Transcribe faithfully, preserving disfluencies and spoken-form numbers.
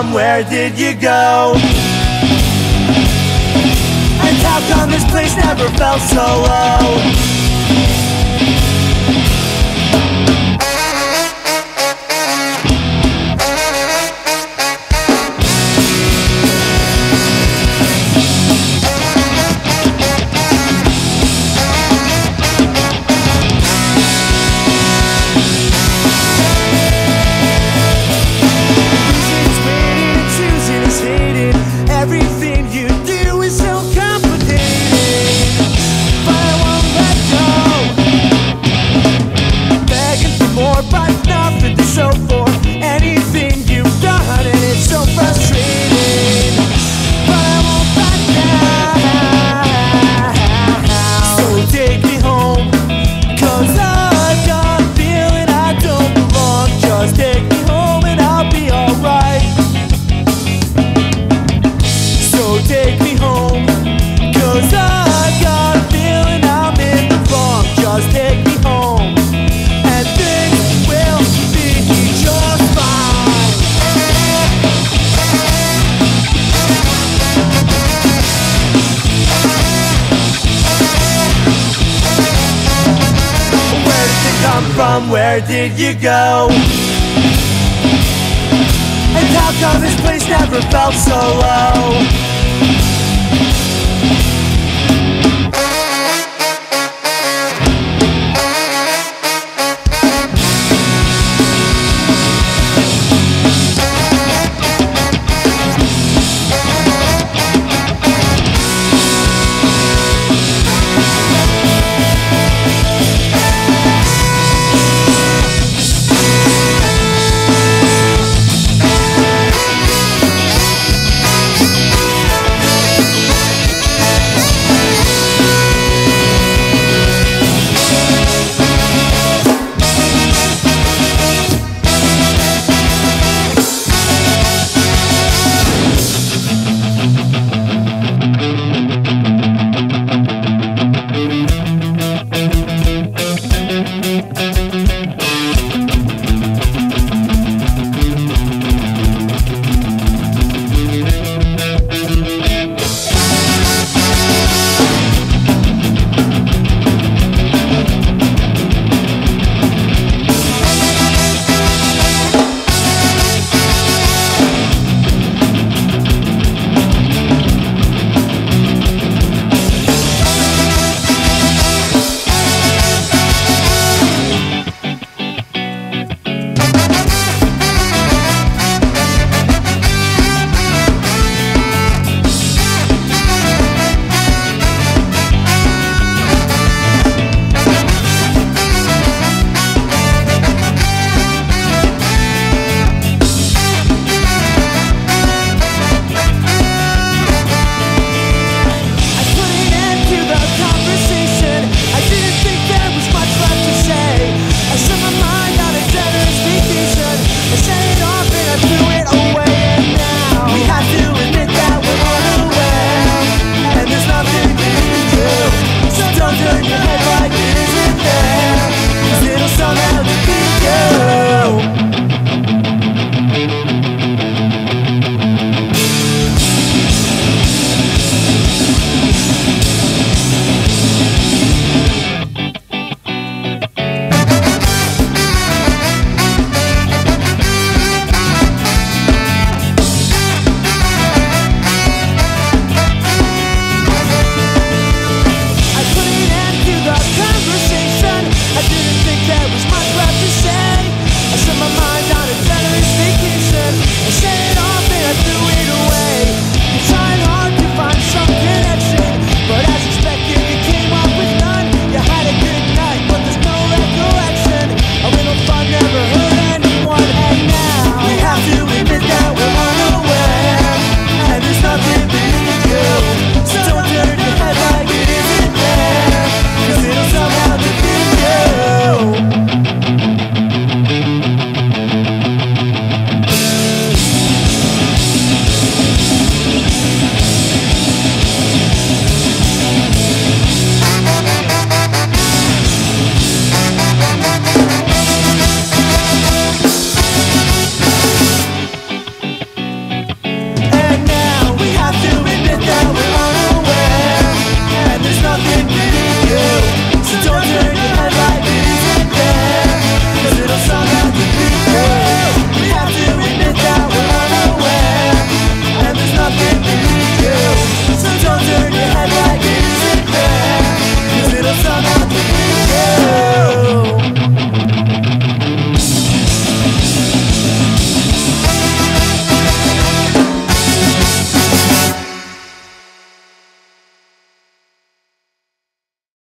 from? Where did you go? And how come this place never felt so low? Everything you do is so complicated, but I won't let go. Begging for more, but nothing to show for anything you've done, and it's so frustrating, but I won't back down. So take me home, 'cause I've got a feeling I don't belong. Just take me home and I'll be alright. Take me home, 'cause I've got a feeling I'm in the wrong. Just take me home, and things will be just fine. Where did you come from? Where did you go? And how come this place never felt so low?